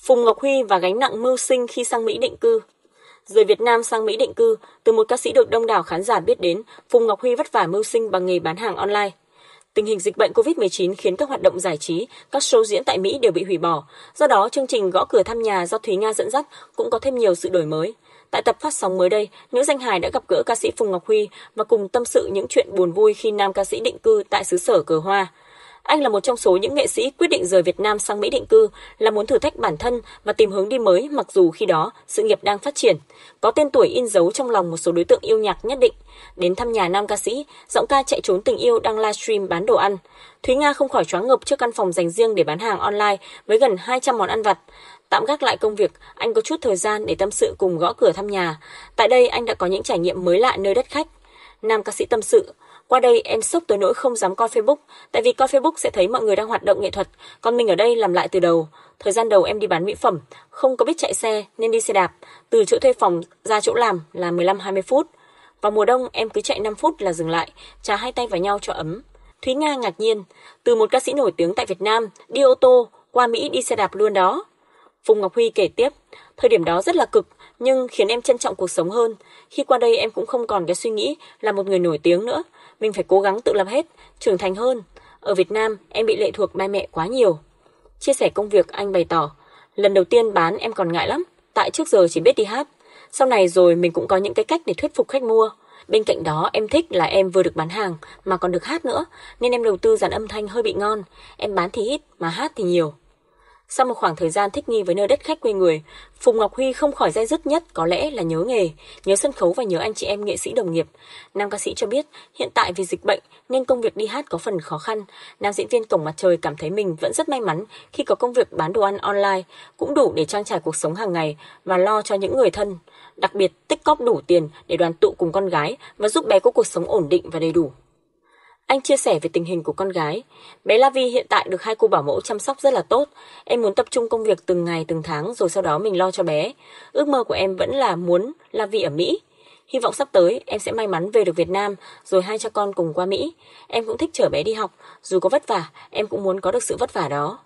Phùng Ngọc Huy và gánh nặng mưu sinh khi sang Mỹ định cư. Rời Việt Nam sang Mỹ định cư, từ một ca sĩ được đông đảo khán giả biết đến, Phùng Ngọc Huy vất vả mưu sinh bằng nghề bán hàng online. Tình hình dịch bệnh Covid-19 khiến các hoạt động giải trí, các show diễn tại Mỹ đều bị hủy bỏ. Do đó, chương trình Gõ cửa thăm nhà do Thúy Nga dẫn dắt cũng có thêm nhiều sự đổi mới. Tại tập phát sóng mới đây, nữ danh hài đã gặp gỡ ca sĩ Phùng Ngọc Huy và cùng tâm sự những chuyện buồn vui khi nam ca sĩ định cư tại xứ sở cờ hoa. Anh là một trong số những nghệ sĩ quyết định rời Việt Nam sang Mỹ định cư, là muốn thử thách bản thân và tìm hướng đi mới mặc dù khi đó sự nghiệp đang phát triển. Có tên tuổi in dấu trong lòng một số đối tượng yêu nhạc nhất định. Đến thăm nhà nam ca sĩ, giọng ca chạy trốn tình yêu đang livestream bán đồ ăn. Thúy Nga không khỏi choáng ngợp trước căn phòng dành riêng để bán hàng online với gần 200 món ăn vặt. Tạm gác lại công việc, anh có chút thời gian để tâm sự cùng Gõ cửa thăm nhà. Tại đây anh đã có những trải nghiệm mới lạ nơi đất khách. Nam ca sĩ tâm sự: qua đây em sốc tới nỗi không dám coi Facebook, tại vì coi Facebook sẽ thấy mọi người đang hoạt động nghệ thuật, còn mình ở đây làm lại từ đầu. Thời gian đầu em đi bán mỹ phẩm, không có biết chạy xe nên đi xe đạp, từ chỗ thuê phòng ra chỗ làm là 15-20 phút. Vào mùa đông em cứ chạy 5 phút là dừng lại, chà hai tay vào nhau cho ấm. Thúy Nga ngạc nhiên, từ một ca sĩ nổi tiếng tại Việt Nam, đi ô tô, qua Mỹ đi xe đạp luôn đó. Phùng Ngọc Huy kể tiếp, thời điểm đó rất là cực, nhưng khiến em trân trọng cuộc sống hơn. Khi qua đây em cũng không còn cái suy nghĩ là một người nổi tiếng nữa. Mình phải cố gắng tự lập hết, trưởng thành hơn. Ở Việt Nam, em bị lệ thuộc ba mẹ quá nhiều. Chia sẻ công việc, anh bày tỏ, lần đầu tiên bán em còn ngại lắm, tại trước giờ chỉ biết đi hát. Sau này rồi mình cũng có những cái cách để thuyết phục khách mua. Bên cạnh đó em thích là em vừa được bán hàng mà còn được hát nữa, nên em đầu tư dàn âm thanh hơi bị ngon. Em bán thì ít mà hát thì nhiều. Sau một khoảng thời gian thích nghi với nơi đất khách quê người, Phùng Ngọc Huy không khỏi day dứt nhất có lẽ là nhớ nghề, nhớ sân khấu và nhớ anh chị em nghệ sĩ đồng nghiệp. Nam ca sĩ cho biết hiện tại vì dịch bệnh nên công việc đi hát có phần khó khăn. Nam diễn viên Cổng Mặt Trời cảm thấy mình vẫn rất may mắn khi có công việc bán đồ ăn online, cũng đủ để trang trải cuộc sống hàng ngày và lo cho những người thân. Đặc biệt tích cóp đủ tiền để đoàn tụ cùng con gái và giúp bé có cuộc sống ổn định và đầy đủ. Anh chia sẻ về tình hình của con gái. Bé La Vi hiện tại được hai cô bảo mẫu chăm sóc rất là tốt. Em muốn tập trung công việc từng ngày từng tháng rồi sau đó mình lo cho bé. Ước mơ của em vẫn là muốn La Vi ở Mỹ. Hy vọng sắp tới em sẽ may mắn về được Việt Nam rồi hai cha con cùng qua Mỹ. Em cũng thích chở bé đi học, dù có vất vả, em cũng muốn có được sự vất vả đó.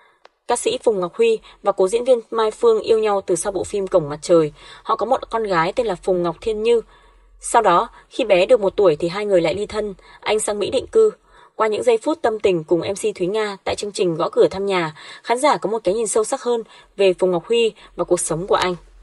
Ca sĩ Phùng Ngọc Huy và cố diễn viên Mai Phương yêu nhau từ sau bộ phim Cổng Mặt Trời. Họ có một con gái tên là Phùng Ngọc Thiên Như. Sau đó, khi bé được 1 tuổi thì hai người lại ly thân, anh sang Mỹ định cư. Qua những giây phút tâm tình cùng MC Thúy Nga tại chương trình Gõ cửa thăm nhà, khán giả có một cái nhìn sâu sắc hơn về Phùng Ngọc Huy và cuộc sống của anh.